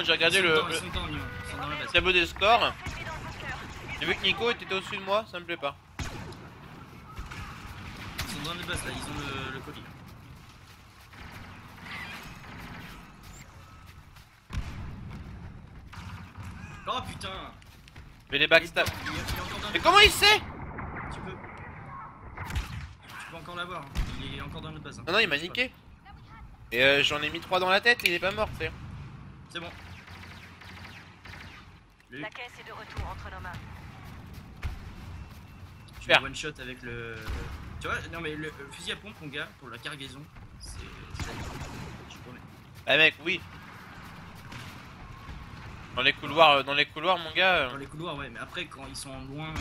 j'ai regardé ils sont dans la base. tableau des scores. J'ai vu que Nico était au-dessus de moi, ça me plaît pas. Ils sont dans les bases là, ils ont le colis. Oh putain! Je vais les backstab. Il est encore dans Mais les comment il sait? Tu peux encore l'avoir, hein. Il est encore dans notre base. Hein. Non, non, il m'a niqué. Et j'en ai mis 3 dans la tête et il est pas mort, tu sais. C'est bon. La caisse est de retour entre nos mains. Je Super. vais one shot avec le. Tu vois, non mais le fusil à pompe, mon gars, pour la cargaison, c'est. Je promets. Ah mec, oui. Dans les couloirs, mon gars. Dans les couloirs, ouais, mais après, quand ils sont loin.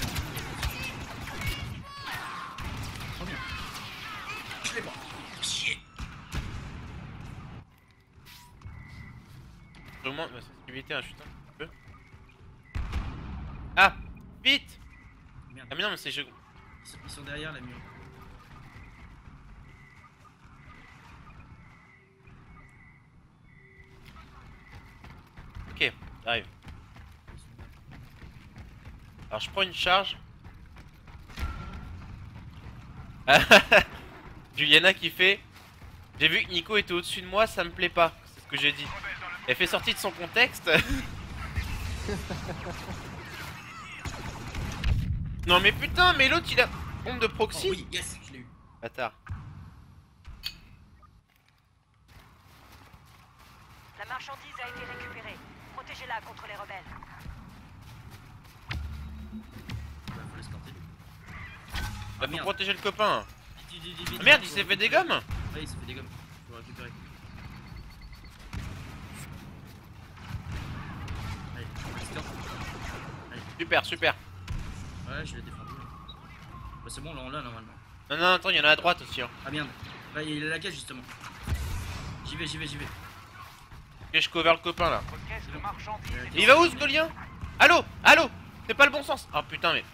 Trop bien. Je l'ai pas. Chier. Au moins, bah, c'est éviter un chute un petit peu. Ah, vite. Merde. Ah mais non, mais c'est Ils sont derrière la mur. Ok, j'arrive. Alors je prends une charge. Juliana qui fait. J'ai vu que Nico était au-dessus de moi, ça me plaît pas. C'est ce que j'ai dit. Elle fait sortie de son contexte. Non mais putain, mais l'autre il a bombe de proxy. Oh oui, yes, je l'ai eu. Bâtard. La marchandise a été récupérée. Protégez-la contre les rebelles. Bah, faut l'escorter. Bah, faut merde. protéger le copain. Vite, Ah, merde, il s'est fait des gommes. Ouais, il s'est fait des gommes. Faut récupérer. Allez, on l'escorte. Allez, Super, super. ouais, je l'ai défendu. Bah, c'est bon, là on l'a normalement. Non, non, attends, il y en a à droite aussi. Hein. Ah merde. Bah, il est la caisse justement. J'y vais. Ok, je cover le copain là. Caisse de marchandises. Mais il va où ce golien? Allô? Allô? C'est pas le bon sens. Ah putain, mais.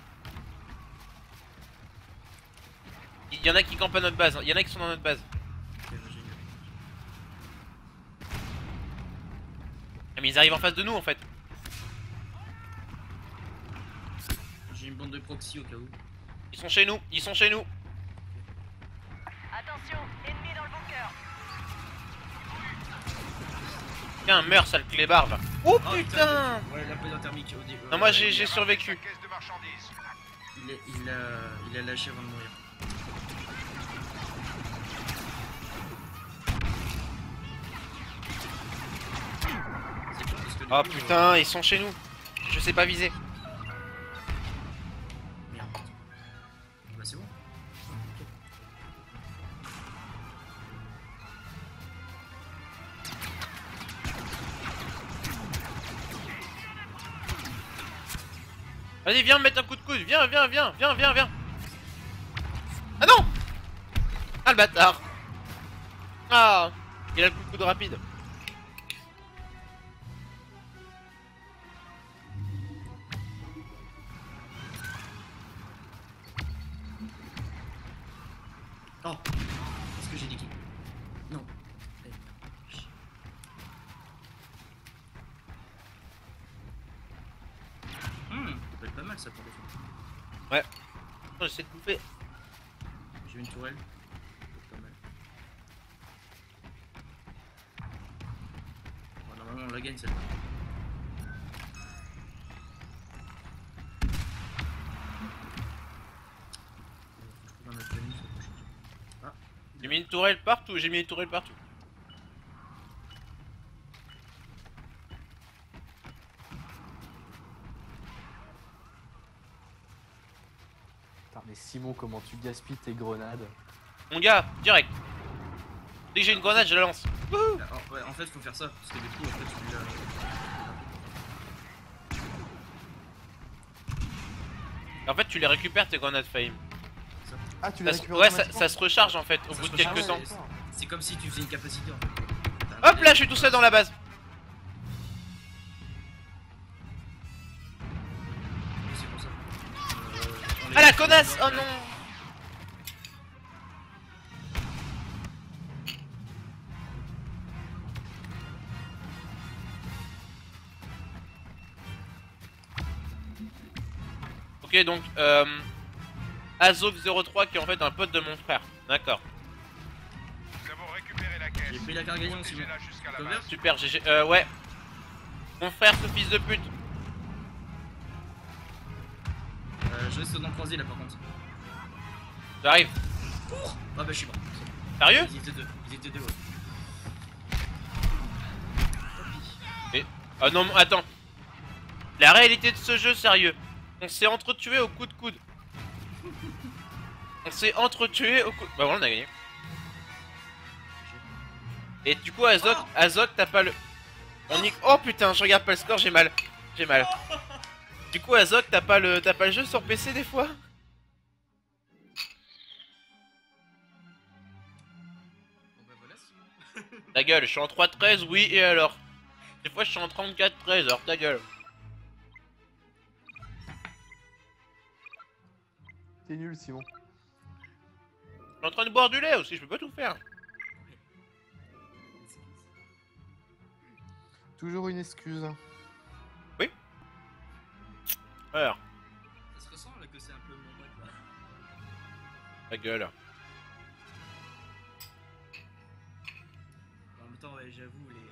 Il y en a qui campent à notre base. Il y en a qui sont dans notre base. Ah, mais ils arrivent en face de nous en fait. J'ai une bande de proxy au cas où. Ils sont chez nous. Ils sont chez nous. Attention, ennemi dans le bunker. Tiens, meurs, sale clébard va. Oh Oh, putain! Ouais, la poison thermique au début. Non, moi j'ai survécu. Caisse de marchandises. Il a lâché avant de mourir. C'est con parce que du Oh coup, putain, ils sont chez nous. Je sais pas viser. Merde. Bah c'est bon. Vas-y, viens me mettre un coup de coude. Viens. Ah non! Ah le bâtard. Ah, il a le coup de coude rapide. Oh. Est-ce que j'ai niqué? Non. Eh, chut. Ça peut être pas mal ça pour défendre. Ouais. Attends, j'essaie de bouffer. J'ai une tourelle. Ça peut être pas mal. Bon, normalement on la gagne celle-là. Faut trouver un autre planning, ça peut changer. Ah. J'ai mis une tourelle partout. Putain, mais Simon, comment tu gaspilles tes grenades? Mon gars, direct. Dès que j'ai une grenade, je la lance. Wouhou. Alors, ouais, en fait faut faire ça parce que du coup en fait celui-là. En fait, tu les récupères tes grenades fame. Ah, tu l'as récupéré Ouais, automatiquement? ça se recharge en fait au Ça bout se de quelques recharge, temps. C'est comme si tu faisais une capacité en fait. Hop là, je suis tout seul dans la base. C'est pour ça. Ah la connasse. Oh non. Ok, donc Azok03 qui est en fait un pote de mon frère. D'accord. Nous avons récupéré la caisse. J'ai pris la cargaison aussi. Protégez-la jusqu'à la Cover. base. Super, GG. Ouais. Mon frère, ce fils de pute. Je reste dans le croisé là par contre. J'arrive. Ah bah je suis mort. Sérieux? Ils étaient deux, ouais. Ah non, attends. La réalité de ce jeu, sérieux. On s'est entretués au coup de coude. On s'est entretués au coup... Bah voilà, on a gagné. Et du coup, Azok, t'as pas le... On y... Oh putain, je regarde pas le score, j'ai mal. J'ai mal. Du coup, Azok, t'as pas le jeu sur PC des fois? Bon bah voilà Simon. Ta gueule, je suis en 3-13, oui, et alors? Des fois, je suis en 34-13, alors ta gueule. T'es nul, Simon. Je suis en train de boire du lait aussi, je peux pas tout faire. Toujours une excuse. Alors, Ça se ressent là que c'est un peu mon mode là. ta gueule. En même temps ouais j'avoue les...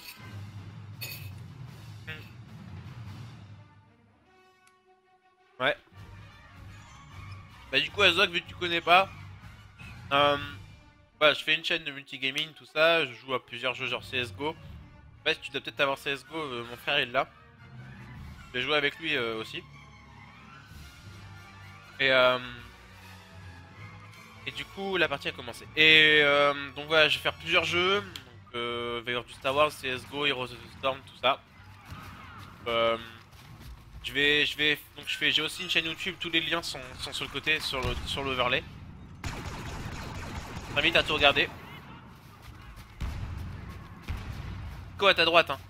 Ouais. Bah du coup Azok, vu que tu connais pas, voilà, je fais une chaîne de multigaming, tout ça, je joue à plusieurs jeux genre CSGO. Ouais, tu dois peut-être avoir CSGO, mon frère il l'a. Je vais jouer avec lui aussi. Et du coup la partie a commencé. Et donc voilà, je vais faire plusieurs jeux. Donc il va y avoir du Star Wars, CSGO, Heroes of the Storm, tout ça. J'ai aussi une chaîne YouTube, tous les liens sont sur le côté, sur l'overlay. Je t'invite à tout regarder. Quoi à ta droite hein.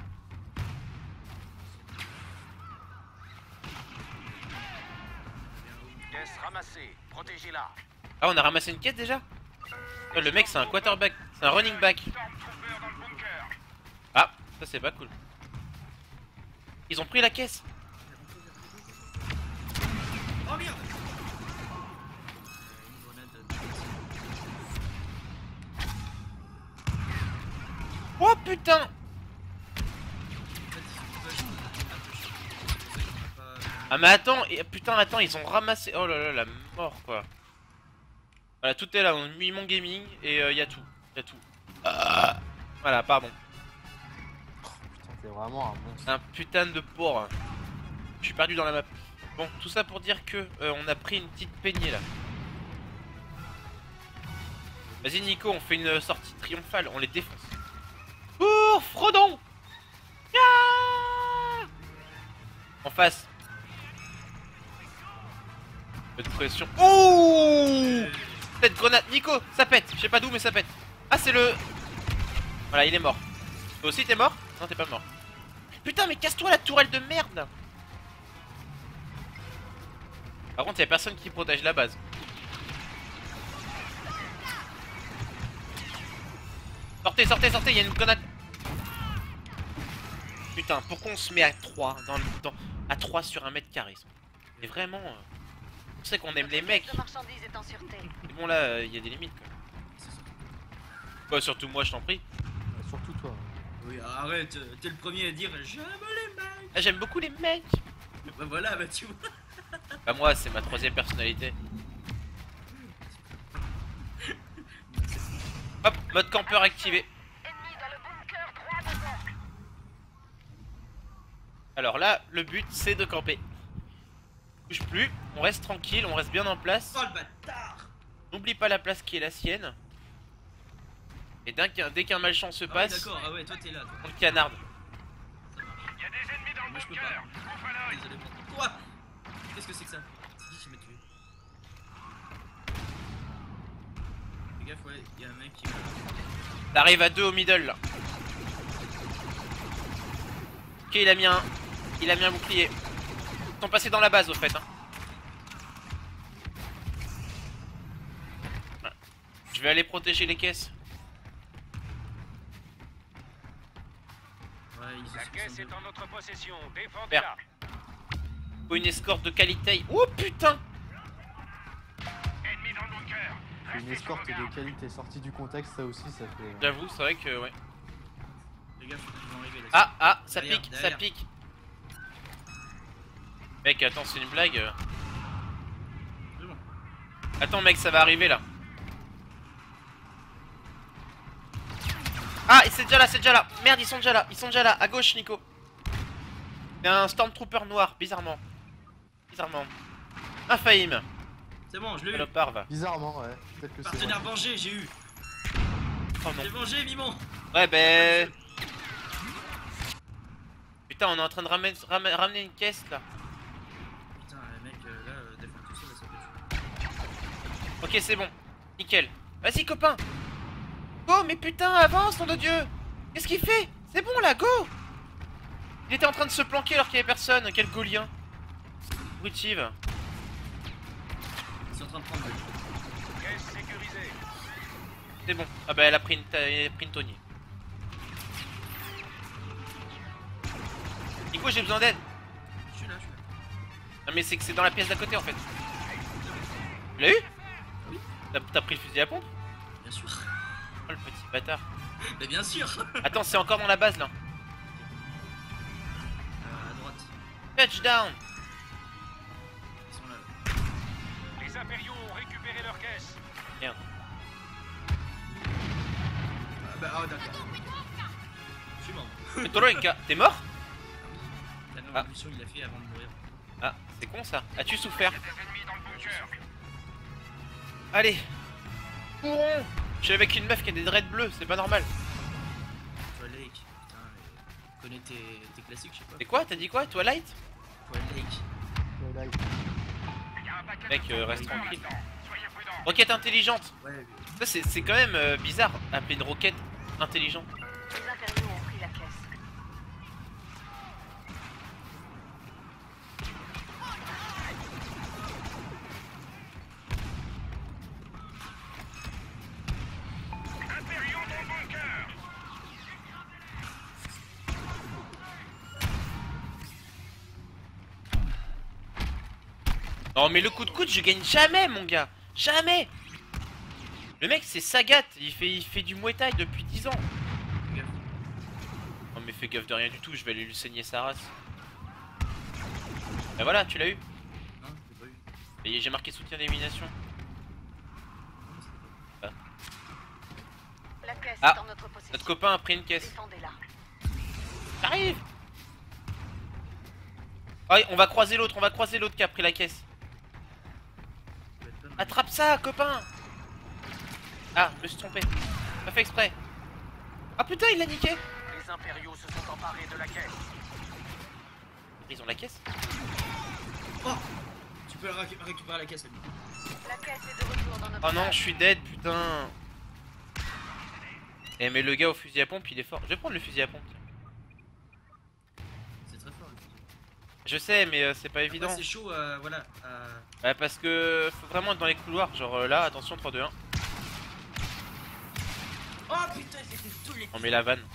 Caisse ramassée. Protégez-la. Ah, on a ramassé une quête déjà? Oh, le mec c'est un quarterback, c'est un running back. Stormtrooper dans le bunker. Ah, ça c'est pas cool. Ils ont pris la caisse. Oh merde. Une grenade. Oh putain. Ah mais attends, putain attends, ils ont ramassé... Oh là là, la mort quoi. Voilà, tout est là, on a mis mon gaming et y a tout. Y a tout. Voilà, pardon. Putain, t'es vraiment un monstre. Un putain de porc. Je suis perdu dans la map. Bon, tout ça pour dire que on a pris une petite peignée là. Vas-y Nico, on fait une sortie triomphale, on les défonce. Ouh, Frodon. Ah, en face. Peu de pression. Ouh, cette grenade, Nico, ça pète. Je sais pas d'où mais ça pète. Ah c'est le... Voilà, il est mort. Toi aussi t'es mort? Non, t'es pas mort. Putain mais casse-toi la tourelle de merde. Par contre, y'a personne qui protège la base. Sortez, sortez, sortez, y'a une grenade. Putain, pourquoi on se met à 3 à 3 sur 1 mètre carré? Et vraiment, on sait qu'on aime les mecs. De marchandises est en sûreté. Mais bon là, y'a des limites quoi. Quoi, surtout moi, je t'en prie. Surtout toi. Oui arrête, t'es le premier à dire j'aime les mecs. Ah, j'aime beaucoup les mecs. Bah voilà bah tu vois. Bah moi, c'est ma 3ème personnalité. Hop, mode campeur activé. Ennemi dans le bunker droit devant. Alors là, le but c'est de camper. Bouge plus, on reste tranquille, on reste bien en place. Oh le bâtard. N'oublie pas la place qui est la sienne. Et dès qu'un malchance se Ah ouais, passe, d'accord, ah ouais toi t'es là toi. on le canarde. Ça marche. Il y a des ennemis dans le Moi je peux bunker. pas. Ouvre l'œil. Désolé pour toi. Qu'est-ce que c'est que ça? C'est qui qui m'a tué? Fais gaffe ouais, y'a un mec qui va... T'arrives à 2 au middle là. Ok, il a mis un bouclier. Ils sont passés dans la base au fait hein. Voilà. Je vais aller protéger les caisses. Ouais ils La se caisse sont est en notre possession. Défendez-la. Faut une escorte de qualité. Oh putain. Ennemi dans le bunker. Une Restez sur escorte vos gardes. de qualité sortie du contexte, ça aussi, ça fait. J'avoue, c'est vrai que ouais. Les gars, faut qu'ils vont arriver là. Ah, ça Derrière, pique, ça derrière. pique. Mec, attends, c'est une blague. C'est bon. Attends, mec, ça va arriver là. Ah, c'est déjà là, c'est déjà là. Merde, ils sont déjà là, ils sont déjà là. À gauche, Nico. Il y a un Stormtrooper noir, bizarrement. Bizarrement. Un Fahim. C'est bon, je l'ai eu. Salopard, va. Bizarrement, ouais. Peut-être que c'est. Partenaire vengé, j'ai eu. Oh non. J'ai vengé, Mimon. Ouais, ben. Putain, on est en train de ramener une caisse là. Putain, mec, là, défendre tout seul, ça fait chaud. Ok, c'est bon. Nickel. Vas-y, copain. Go, mais putain, avance, nom de Dieu. Qu'est-ce qu'il fait? C'est bon là, go. Il était en train de se planquer alors qu'il y avait personne. Quel gaulien. Brutive. Ils sont en train de prendre. Caisse sécurisée. C'est bon. Ah bah elle a pris une Tony. Nico, j'ai besoin d'aide. Je suis là, je suis là. Non mais c'est que c'est dans la pièce d'à côté en fait. Tu l'as eu? Oui. T'as pris le fusil à pompe? Bien sûr. Oh le petit bâtard. Mais bien sûr. Attends, c'est encore dans la base là. À droite. Touchdown. Ils sont là. Les impériaux ont récupéré leur caisse. Merde. Ah, bah, oh, d'accord. Je suis mort. Petroika, t'es mort? La révolution, il a fait avant de mourir. Ah, c'est con ça. As-tu souffert? Des ennemis dans le bunker. Allez. Courons. Je suis avec une meuf qui a des dreads bleus, c'est pas normal. Toi, Lake. Putain, mais... connais tes classiques, je sais pas. C'est quoi? T'as dit quoi? Twilight? Toi, Lake. Ouais, là, Il y a un paquet Mec, de reste tranquille. tranquille. Soyez prudents. Roquette intelligente. Ouais, Ça c'est quand même bizarre, appeler une roquette intelligente. Les impériaux ont pris la caisse. Impériaux dans le bunker. Non mais le coup de coude je gagne jamais mon gars. Jamais. Le mec c'est Sagat, il fait du Muay Thai depuis 10 ans. fais gaffe. Non mais fais gaffe de rien du tout, je vais aller lui saigner sa race. Bah voilà, tu l'as eu. Non, j'ai pas eu. Et j'ai marqué soutien d'élimination. Non, c'est pas. La caisse Ah, est en notre possession. Notre copain a pris une caisse. Défendez-la. J'arrive. Ah, on va croiser l'autre qui a pris la caisse. Ça peut être pas mal. Attrape ça, copain. Ah, je me suis trompé. Pas fait exprès. Ah putain, il l'a niqué. Les impériaux se sont emparés de la caisse. Ils ont la caisse. Oh, tu peux récupérer la caisse, ami. La caisse est de retour dans notre Oh non, base. je suis dead, putain. Eh mais le gars au fusil à pompe, il est fort. Je vais prendre le fusil à pompe. tiens. C'est très fort. Le fusil. Je sais, mais c'est pas Après, évident. c'est chaud, voilà. Ouais, parce que faut vraiment être dans les couloirs. Genre là, attention, 3, 2, 1. Oh putain, c'était tous les. On met la vanne.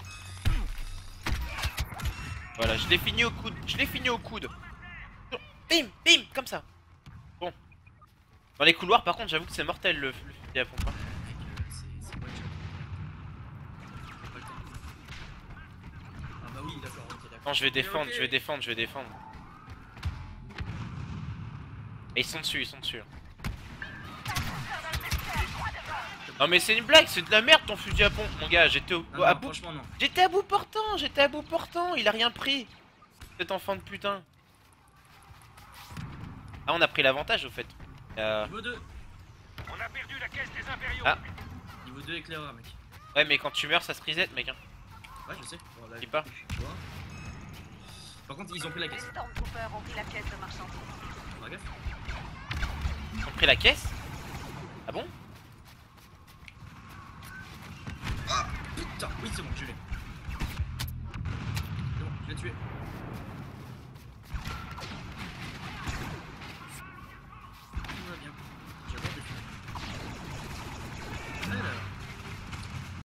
Voilà, je l'ai fini au coude. Je l'ai fini au coude. Bim, bim, comme ça. Bon. Dans les couloirs, par contre, j'avoue que c'est mortel le fusil à pompe. hein. Mec, c'est one shot. J'ai pas le temps. Ah bah oui, d'accord, ok, d'accord. Non, je vais défendre, ok. je vais défendre, je vais défendre. Et ils sont dessus, ils sont dessus. Non mais c'est une blague, c'est de la merde ton fusil à pompe mon gars, j'étais Non, à non, bout. franchement, non. J'étais à bout portant, il a rien pris. Cet enfant de putain. Ah on a pris l'avantage au fait. Niveau 2. On a perdu la caisse des impériaux. Ah. Niveau 2 éclaireur, mec. Ouais mais quand tu meurs ça se reset mec hein. Ouais, je sais. Bon, là, Dis pas. tu vois. Par contre, ils ont pris la Les caisse. Stormtroopers ont pris la caisse de marchandises. Fais gaffe. Ils ont pris la caisse. Ah bon? Putain, oui, c'est bon, je l'ai. C'est bon, je l'ai tué.